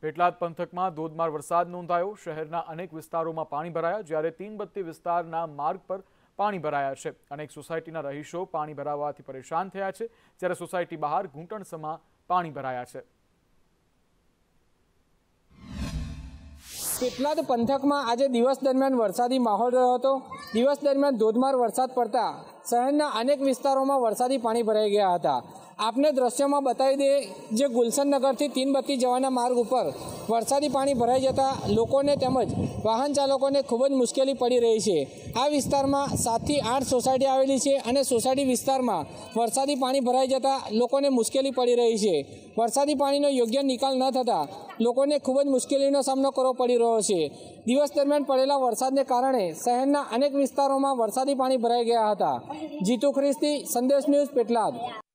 પેટલાદ પંથકમાં ધોધમાર વરસાદ નોંધાયો। શહેરના અનેક વિસ્તારોમાં પાણી ભરાયા, જ્યારે તીનબત્તી વિસ્તારના માર્ગ પર પાણી ભરાયા છે। અનેક સોસાયટીના રહીશો પાણી ભરાવાથી પરેશાન થયા છે, જ્યારે સોસાયટી બહાર ઘૂંટણસમા પાણી ભરાયા છે। પેટલાદ પંથકમાં આજે દિવસ દરમિયાન વરસાદી માહોલ રહ્યો હતો। દિવસ દરમિયાન ધોધમાર વરસાદ પડતા શહેરના અનેક વિસ્તારોમાં વરસાદી પાણી ભરાઈ ગયા હતા। આપને દ્રશ્યમાં બતાવી દે, જે ગુલશન નગરથી તીનબત્તી જવાના માર્ગ ઉપર વરસાદી પાણી ભરાઈ જતા લોકોને તેમજ વાહન ચાલકોને ખૂબ જ મુશ્કેલી પડી રહી છે। આ વિસ્તારમાં 7 થી 8 સોસાયટી આવેલી છે અને સોસાયટી વિસ્તારમાં વરસાદી પાણી ભરાઈ જતા લોકોને મુશ્કેલી પડી રહી છે। વરસાદી પાણીનો યોગ્ય નિકાલ ન થતાં લોકોને ખૂબ જ મુશ્કેલીનો સામનો કરવો પડી રહ્યો છે। દિવસ દરમિયાન પડેલા વરસાદને કારણે શહેરના અનેક વિસ્તારોમાં વરસાદી પાણી ભરાઈ ગયા હતા। જીતુ ખ્રિસ્તી, સંદેશ ન્યૂઝ, પેટલાદ।